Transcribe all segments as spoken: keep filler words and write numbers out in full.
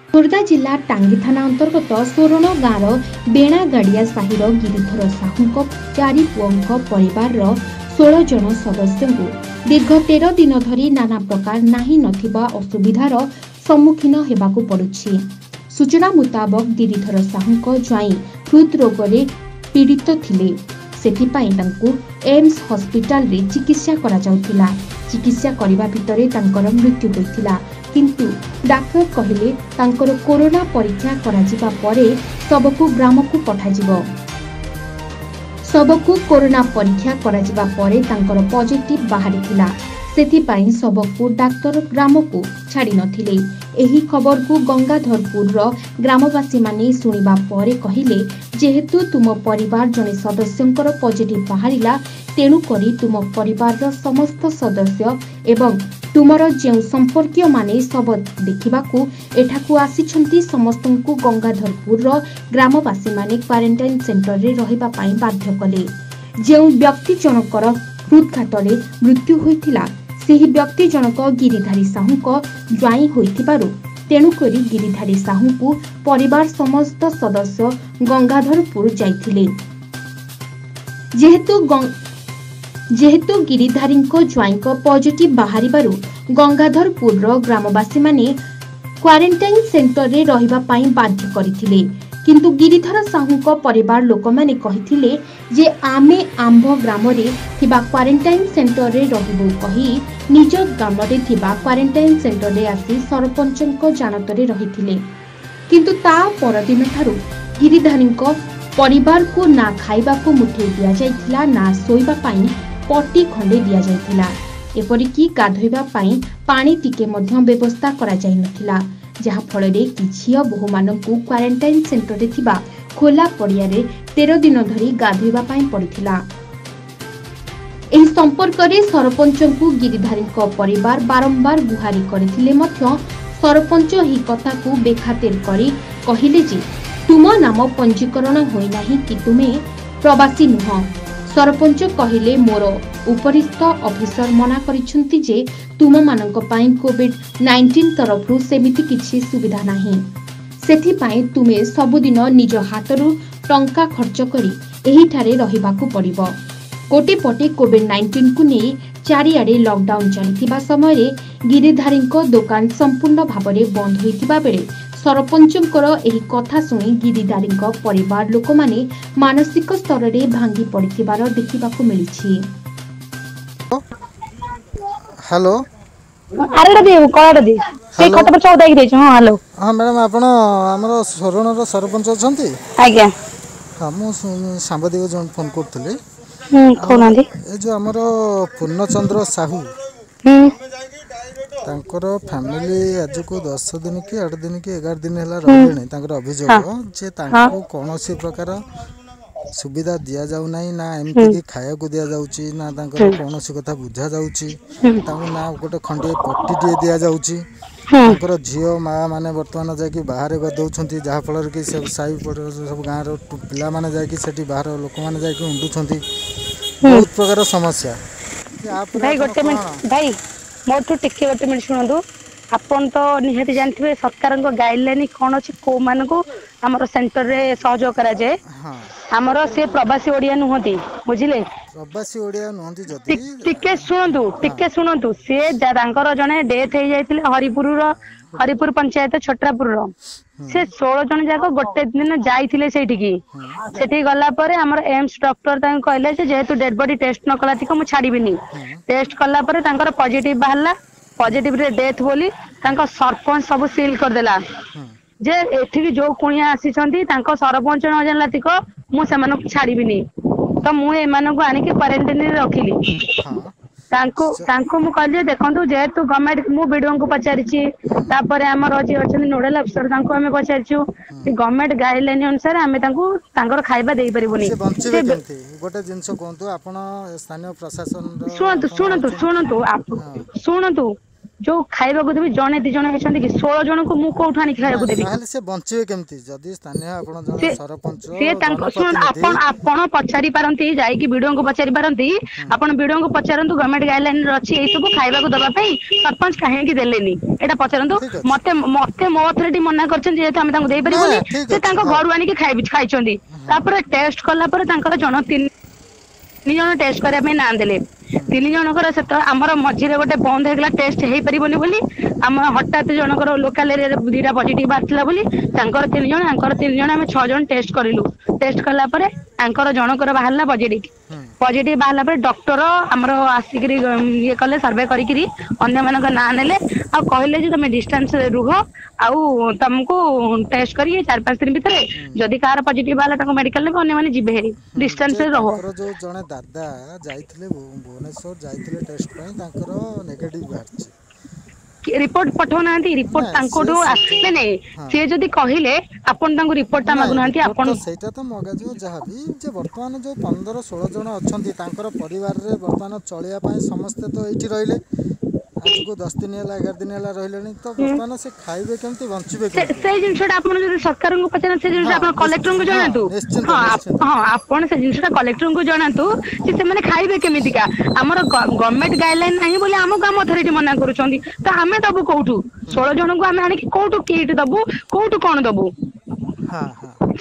खोर्धा जिला टांगी थाना अंतर्गत सोरण गाँव बेणागाड़िया साहिर गिरिधर साहू चारि पुओं परिवार षोल जन सदस्य दीर्घ तेरह दिन धरी नाना प्रकार नाही नथिबा असुविधार सम्मुखीन हेबाकु पड़ुछि। सूचना मुताबक गिरिधर साहू ज्वाई हृदरोग पीड़ित थिले, सेथिपाई तांकु एम्स हॉस्पिटल रे चिकित्सा करा जाउथिला। चिकित्सा करिबा भितरे तांकर मृत्यु होइथिला, किंतु डाक्टर कहिले तांकर कोरोना परीक्षा करा जिबा परे सबको ग्राम को पठा जिवो। सबको कोरोना परीक्षा करा जिबा परे तांकर पॉजिटिव बाहरिथिला, सेथिपाई सबको डाक्टर ग्राम को छाड़ी नथिले। एही खबर को गंगाधरपुर ग्रामवासी माने सुनिबा परे कहिले, जेहेतु तुम परिवार जने सदस्यंकर पॉजिटिव बाहरिला, तेणु करी तुम परिवार समस्त सदस्य एवं तुमर जेउ संपर्कीय माने सब देखिबाकू एठाकू आसीछंती समस्तंकू गंगाधरपुर ग्रामवासी माने क्वारंटाइन सेंटर रे रहिबा पाई बाध्य कले। जेउ व्यक्ति जनकर हृदघातरे मृत्यु होइथिला, सेही व्यक्ति जनक गिरिधारी साहूक ज्वाई होइथिबारु तेणु करी गिरिधारी साहूकू परिवार समस्त सदस्य गंगाधरपुर जाइथिले। जेहेतु जेहेतु गिरिधारी ज्वाई पॉजिटिव बाहरिबारु गंगाधरपुर ग्रामवासी माने क्वारंटाइन सेंटर रे रहिबा पाई बाध्य करथिले, किंतु गिरिधर साहूक परिवार लोक माने कहिथिले जे आमे आंभ ग्राम रे थिबा क्वारंटाइन सेंटर रे रहिबो कहि निज ग्राम रे थिबा क्वारंटाइन सेंटर रे आसी सरपंचक जानतरे रहिथिले। किंतु ता परदिन थारु गिरिधारीक परिवार को ना खाइबा को मुठे दिया जाइथिला, ना सोइबा पाई पट्टी खंडे दिया जाइथिला, एपरिकी गाधोइबा पाई पानी टिके मध्य व्यवस्था करा जाई नथिला, जहा फଳରେ कि झियो बहु मानकू क्वारंटाइन सेंटर रे थिबा खोला पड़िया रे तेरह दिन धरी गाधोइबा पाई पड़िथिला। एही संपर्क रे सरपंचकू गिरिधारीक परिवार बारंबार गुहारी करथिले मध्य सरपंच ही कथा को बेखातिर करी कहिले जे तुम नाम पंजीकरण होई नाही कि तुमे प्रवासी नुह। सरपंच कहिले मोर उपरिस्थ ऑफिसर मना करिसंती जे तुम मानक पाई कोविड नाइंटीन तरफरु सेमिति किछि सुविधा नाही, सेथि पाई तुमे सबुदिन निज हातरु टंका खर्च करी एही ठारे रहिबाकू पड़िबो। कोटिपटी कोविड नाइंटीन को नहीं चारिआडे लॉकडाउन चलिथिबा समय रे गिरिधारीक दुकान संपूर्ण भाबरे बंद होइतिबा बेले सरपंचकर एही कथा सुनी गिरिधारीक परिवार लोक माने मानसिक स्तर रे भांगी पड़िथिबार देखिबाकू मिलिछि। हेलो आरेडा दे कोलाडा दे से खत पर चौदह की देछ। हां हेलो हां मैडम आपण हमर सोरणर सरपंच अछंती? आज्ञा हां मु सांबादिक जन फोन करथले। हम कोना दे ए जो हमर पूर्णचंद्र साहू हम तांकर फैमिली आज को दस दिन की आठ दिन की ग्यारह दिन हला रहले तांकर अभियोग जे तांको कोनोसी प्रकार सुविधा दिया जाउ नाही, ना एमती की खाया को दिया जाउची, ना तांकर कोनोसी कथा बुझा जाउची, तांको ना गोटे खंडे पट्टी दिए दिया जाउची। तांकर झियो माँ माने वर्तमान जाकी बाहर गदौछंती, जहा फल कि सब साई पड़ सब गाँव रो पिला माने जाकी सेठी बाहर लोक माने जाकी उंडुछंती, बहुत प्रकार समस्या। भाई गोटे मिनट भाई मोर तो टिके गोटे मिनट सुनंदु। आपन तो निहाती जानथिबे सरकार को गाइडलाइन कोन अछि को मान को हमर सेंटर रे सहयोग करा जाय। हां हमर से प्रवासी ओडिया नुहंती, बुझिले प्रवासी ओडिया नुहंती जति टिके सुनंदु टिके सुनंदु से तांकर जने डेथ हे जाइतिले हरिपुर रो हरिपुर पंचायत छटरापुर रो से सोलह जन जाक गोटे दिन जाइतिले सेठी की सेठी गला परे हमर एम्स डॉक्टर तां कहले जे जेहेतु डेड बॉडी टेस्ट न कला थिक मु छाड़ीबिनी। टेस्ट कला परे तांकर पॉजिटिव बाहरला, पॉजिटिव रे डेथ बोली तांका सरपंच सब सील कर देला जे एठी जो कुणिया आसी छंती तांका सरपंच न जानला थिक मु सेमान छाड़ीबिनी, तो मु एमान को आनी के क्वारंटाइन रे रखिली। तांको तांको मु कहले देखंतु जेहेतु गवर्नमेंट मु वीडियो को पचारिछि, तापर हमर अछि अछि नोडल अफसर तांको हमें पचारिछु कि गवर्नमेंट गाइडलाइन अनुसार हमें तांको तांकर खाइबा देई परिबोनी। से गोटे जिंस कोंतु आपण स्थानीय प्रशासन सुनंतु सुनंतु सुनंतु सुनंतु जो खाइबाकू देबी जने दी जने अछंती कि सोलह जन को मु कोठा आनी खाइबाकू देबी ताहले से बंचिवे केमती जदी स्थानीय आपण जने सरपंच से तांको सुन आपण आपण पचारि पारंती जाई कि वीडियो को पचारि पारंती आपण वीडियो को पचारंतु गवर्नमेंट गाइडलाइन रछि ए सब खाइबाकू दबा पई सरपंच काहे कि देलेनी एटा पचारंतु मते मते मो अथॉरिटी मना करछन जे हम तांको देई परिबोनी से तांको घर आनी कि खाइ खाइचंदी तापर टेस्ट करला पर तांकर जन तीन तीन जन टेस्ट करिया पे ना देले तीन जनकर से आमर मझे गोटे बंद होगा टेस्ट हो पारन बोली आम हठात जनकर लोकाल एरिया दुईटा पॉजिटिव बाहर बोली तीन जन तीन जन आम छह जन टेस्ट करूँ टेस्ट कलापर जनकर बाहर पॉजिटिव पॉजिटिव बाहर डॉक्टर आमर आसिक ये कले सर्वे करी ना नेले आ कहले जे तुम डिस्टेंस रुह आउ तुमको टेस्ट करी चार पांच दिन भितर जदि कार पॉजिटिव बाहर मेडिकल ने अन्य माने जिबे हेरी डिस्टेंस रहो जो जने दादा जाइथिले भुवनेश्वर जाइथिले टेस्ट पई तांकर नेगेटिव बाहरछि रिपोर्ट पठो नांती रिपोर्ट तांको दो आसले नै से जदि कहिले आपन तांको रिपोर्ट ता मागु नांती आपन सेटा त मगा जो जहा भी जे वर्तमान जो पंद्रह सोलह जन अछंती तांकर परिवार रे वर्तमान चलिया पई समस्त तो एठी रहिले आज को दस दिन हला ग्यारह दिन हला रहिलेनी तो वर्तमान से खाइबे केमती बंचिबे केमती से जिनसटा आपन जदि सरकार को पछन से जिनसटा आपन कलेक्टर को जणातु हां हां आपन से जिनसटा कलेक्टर को जणातु जे से माने खाइबे केमिति का हमर गवर्नमेंट गाइडलाइन नाही बोले हम काम अथॉरिटी मना करूछंदी तो हमें दबु कोठू सोलह जन को हमें आनी कोठू किट दबु कोठू कोन दबु हां हां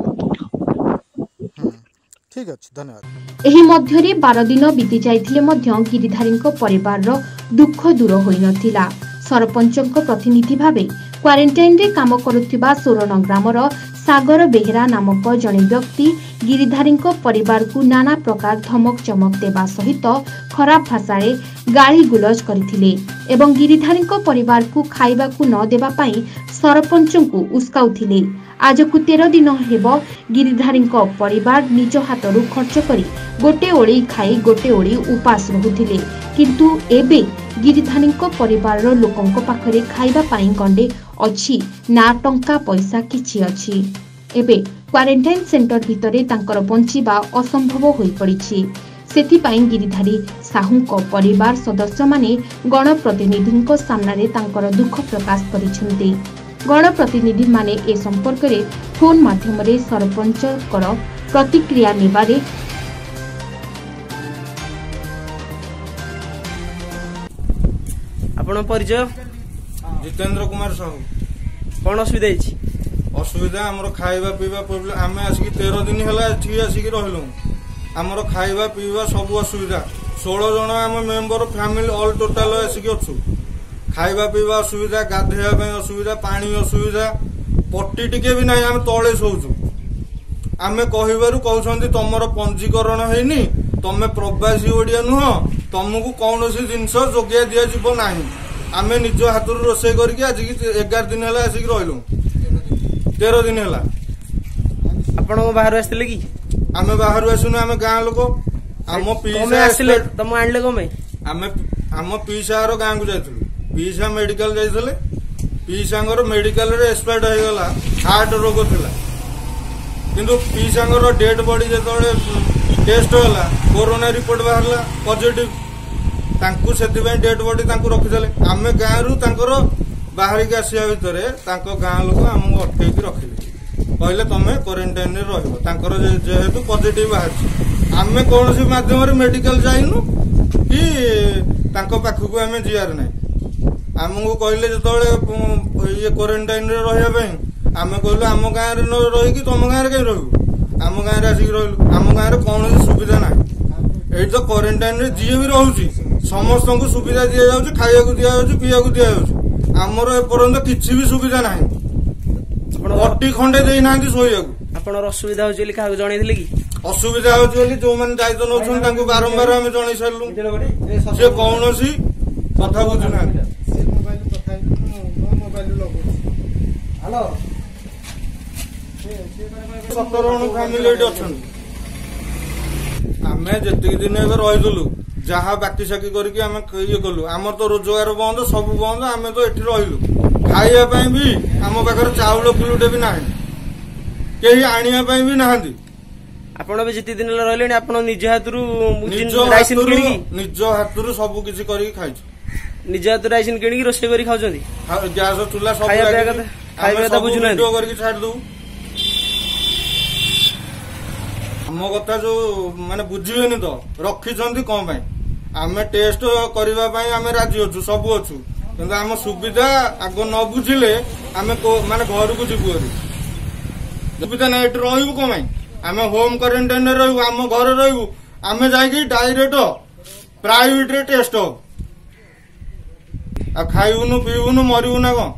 ठीक अछि धन्यवाद एही मध्यरे बारह दिन बीती जाइथिले मध्य गिरिधारीଙ୍କ परिवारर दुख दूर होई नथिला सरपंचଙ୍କ प्रतिनिधि भाबे क्वारंटाइन रे काम करुथिबा सोरण ग्रामर सागर बेहेरा नामक जने व्यक्ति गिरिधारीଙ୍କ परिवार को नाना प्रकार धमक चमक देबा सहित खराब भाषा रे गाली गुलज करथिले एवं गिरिधारीଙ୍କ परिवार को खाइबा को न देबा पई सरपंचଙ୍କୁ उस्काउथिले आज को तेरह दिन हेब गिरिधारीଙ୍କ परिवार निज हाथरू खर्च करी गोटे ओली खाई गोटे ओली उपास रहुथिले किंतु एबे गिरिधारीଙ୍କ परिवार लोकंक पाखरे खाइबा पाई गंडे अछि ना टंका पैसा किछि अछि एबे क्वारंटाइन सेंटर भितरे तांकर बंचिबा असंभव होई पड़िछि सेथि पाई गिरिधारी साहुंक परिवार सदस्य माने गणप्रतिनिधिଙ୍କ सामने तांकर दुख प्रकाश करिसेंती गणप्रतिनिधि माने ए संपर्क रे फोन माध्यम रे सरपंच कर प्रतिक्रिया नेबारे आपण परिचय जितेंद्र कुमार साहू कौन असुविधा है असुविधा आमर खाइबा पीवा प्रोब्लेम आम आसिक तेरह दिन है आसिक रहलु आमर खाइबा पीवा सब असुविधा सोलह जन आम मेम्बर फैमिली ऑल टोटाल आसिक अच्छु खाइबा पीवा असुविधा गाधेवा असुविधा पानी असुविधा पट्टी टिके भी ना आम तले शोचु आम कहबारू कहते तुमर पंजीकरण है तमें प्रवासी ओडिया नुह तुमको कौन जिनस जोगिया दि जीव ना आम निज हाथ रोसे करके आज एगार दिन है आसिक रहीलु तेरह दिन है आपण बाहर आसते कि आम बाहर आसुन आम गाँ लोक आम पीसा तुम आणले कमे आम आम पीसा गाँ को जाइलु पीसा मेडिकल जाइले पीसांगर मेडिकल रे एक्सपायर्ड हो गला हार्ट रोग थिला किंतु पीसांगर डेड बॉडी जेतोले टेस्ट होला कोरोना रिपोर्ट बाहरला पॉजिटिव तांकु सेति डेड बॉडी तांकु रखि देले आमे गाँ रु तांकर बाहर के आसिया भितरे तांको गाँ लोक हमको अटकै कि रखिले कहले तमे क्वारंटाइन रे रहबो तांकर जेहेतु पॉजिटिव बाहर आमे कोनोसी माध्यम रे मेडिकल जाइनु कि तांको पाखकु आमे जियार नै आमको कहले जो ये क्वारंटाइन रे रहा आम कहलु आम गाँव में रही तुम गाँव कहीं रहू आम गाँव आसिक रही आम गाँव कौन सुविधा ना ये तो क्वारंटाइन रे जी भी रोचे समस्त को सुविधा दि जाऊँ खाया दिया पीवा दि जाऊँ आमर एपर्यंत किसी भी सुविधा ना अटी खंडे देना शोक असुविधा हो जन कि असुविधा हो जो मैंने दायित्व नौ बारंबार आम जन सारू सी कौन कथा बुझुना सतर जन फैमिली अच्छा आम जी दिन रहीलु जहाँ बाकी साकी करके आम ये कलु आम तो रोजगार बंद सब बंद आम तो ये रहीलु खाइबा भी आम पाखे चाउल किलोटे भी ना कहीं आने भी ना आपण जिते दिन रही निज हाथ निज हाथ सब किसी कर खाई निज हाथ आइसन किणी रोषे करी खाउछंती गैस चूल्हा सब खाଇବା ପିଇବା କଥା ଖାଇବା କଥା ବୁଝୁନାହାନ୍ତି वीडियो करके छाड़ दू आम कथा जो माने बुझीबेनी तो रखिछंती कौन पाई आमे टेस्ट करबा पाई आमे राजी अछु सब अछु किंतु आम सुविधा आग न बुझिले आमे माने घर को जीवु सुविधा ना एट रहबु कौन पाई आमे होम क्वारंटाइन रे रहबु आम घर रहबु आमे जाई डायरेक्ट प्राइवेट रे टेस्ट हो आ खाइबुनु पीबुनु मरिबु ना कौन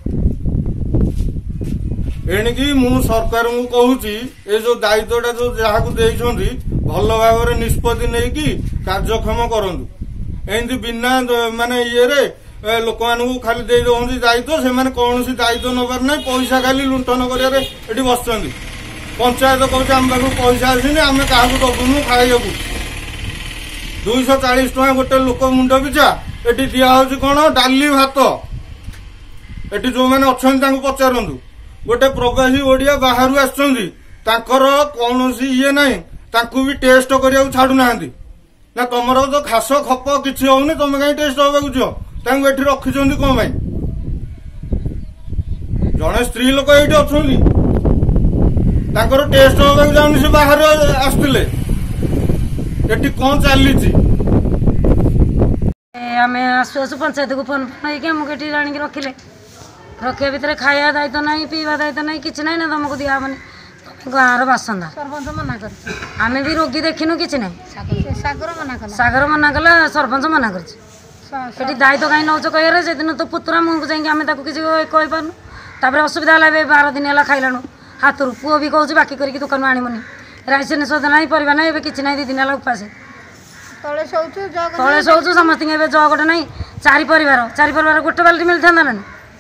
एणिकी मु सरकार को कहूची ए जो दायित्वटा जो जहाँ को देइछंती भल भाव निष्पत्ति नहीं कि कार्यक्षम करंतु एमती बिना माने ये रे लोक मानू खाली दे दउछंती दायित्व से माने कौन दायित्व नबार ना पैसा खाली लुंठन करिया एठी बसचंती पंचायत कहूँ आम पाखु पैसा आसीनी आम क्या दबुनु खाइबू दुईश चालीस टका गोटे लोक मुंड पिछा एटी दिया हूँ कौन डाली भात एटी जो मैंने अच्छा पचारतु गोटे प्रवासी ओडिया बाहर आसर कौन ये ना भी टेस्ट करा छाड़ूना ना तुम तो खास खप किसी होनी तुम कहीं टेस्ट हवा झील एटी रखिंट कौन पाई जड़े स्त्री लोक ये अच्छा टेस्ट हवा जाऊनी से बाहर आसते एटी कौन चली आम आसु आसु पंचायत को फोन फोन होगी आनिक रखिले रखा भितर खाया दायित्व ना पीवा दायित्व ना कि ना तुमको दिहबनी गाँव बासंदा सरपंच मना कर आम भी रोगी देखिनु कि सागर मना कला सरपंच मना कर दायित्व कहीं नौ कह से दिन तो पुतुरा मुँह को जाए किसी कही पार्नु तापर असुविधा है बार दिन है खाइलाणु हाथ रू पुओ भी कहूँ बाकी करके दुकान आणमुनि राइसन सद ना परिवा ना कि ना दी दिन है उपास तले शौचु समस्त जगटे ना चारि परिवार चारि परिवार गोटे बाल्टी मिलता ना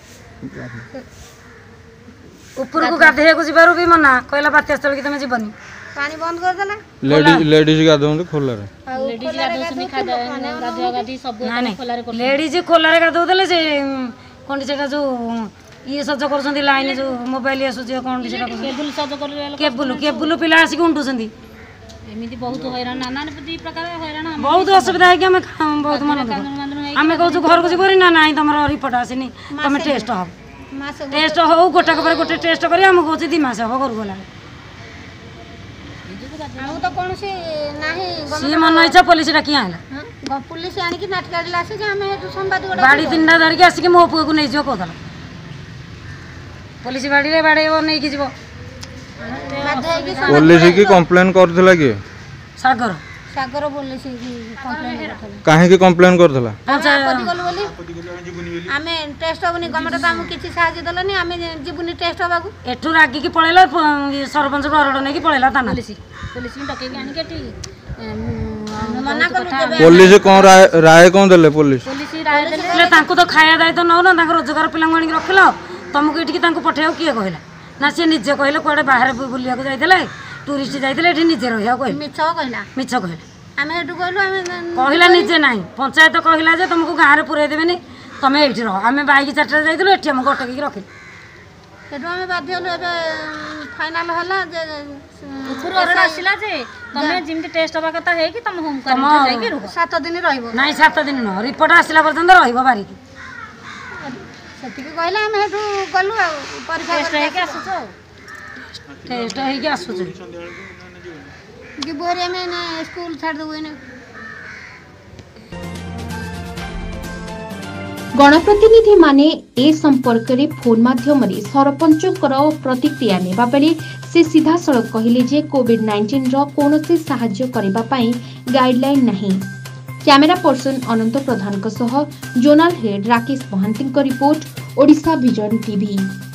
ऊपर को गाधे को जीवार भी मना कहला बात्या स्थल की तुम जीवनी पानी बंद कर देला लेडीज लेडीज गाधोंते खोला रे लेडीज गाधोसनी खादा गाधवा गाधी सब खोला रे लेडीज खोला रे गाधो देले से कोन सेटा जो ये सज करछंती लाइन जो मोबाइल आसु जे कोन सेटा केबल सज कर केबल केबल पिला आसी उंडुसंती एमिति बहुत हैरान नाना प्रकार हैरान बहुत असुविधा है कि हम बहुत मन आम कहूँ घर को जीवन ना ना तुम रिपोर्ट आसनी तुम टेस्ट हम टेस्ट हो गोटा पर गोटे टेस्ट कर कहूँ दी मस हम घर गला सी मन इच्छा पुलिस डाक आना पुलिस बाड़ी तीन धरिकी आसिक मो पुआ को नहीं जाओ कहला पुलिस बाड़ी बाड़े नहीं कि पुलिस की कंप्लेन करथिला कि सागर सागर पुलिस की कंप्लेन करथिला काहे की कंप्लेन करथिला आपत्ति गल बोली आमे टेस्ट होबनी गवर्नमेंट त हम किछि सहायता दलनी आमे जीवनी टेस्ट होबा को एठू रागी की पळेला सरपंच डरड नै की पळेला ताना पुलिस पुलिस की टके आनी केटी मना कलु पुलिस कोन राय राय कोन देले पुलिस पुलिस राय देले तांको तो खाया दायित्व न ना तांको रोजगार पिला आनी रखिलो तुमको एठी तांको पठायो किए कहला ना सी निजे कहले कोडे बाहर बुलिया को जाइतले टूरिस्ट जाइतले एठी निजे रहिया कहले मिछ कहला मिछ कहले आमे एठू कहलु आमे कहला निजे नाही पंचायत कहला जे तुमको गाँ रे पुरे देबेनी तमे एठी रह आमे बाइक चारटा जाइतलो एठी हम गटकी की रखि एठू आमे बाध्य होलो एबे फाइनल होला जे ऊपर ऑर्डर आसिला जे तमे जिमती टेस्ट होबा कथा हे कि तम होम क्वारंटाइन जाई के रुह सात दिन रहइबो नाही सात दिन न रिपोर्ट आसिला पर्यंत रहइबो बारी की सती के कहला आमे एठू गलु परीक्षा टेस्ट हे के आसुछो टेस्ट हे के आसुछो कि बोरे में ने स्कूल छाड़ दबो ने गणप्रतिनिधि माने ए संपर्क रे फोन माध्यम रे सरपंचकर प्रतिक्रिया नेबा बेले से सीधा सड़क कहिले जे कोविड नाइंटीन रो कोनोसी सहाय्य करबा पई गाइडलाइन नाही। कैमरा पर्सन अनंत प्रधान सह zonal head Rakesh Mahanty report Odisha vision TV.